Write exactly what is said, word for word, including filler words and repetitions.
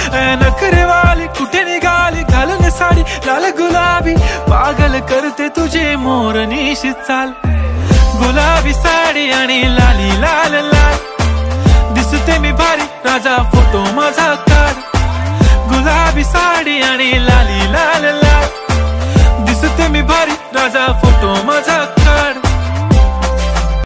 नखरे वाली कुठे निघाली घालून साडी लाल गुलाबी, पागल करते तुझे मोरनीशी चाल. गुलाबी साडी आणि लाली लाल लाल, दिसते मी भारी राजा फोटो माझा काढ. गुलाबी साडी आणि लाली लाल लाल, दिसते मी भारी राजा फोटो माझा.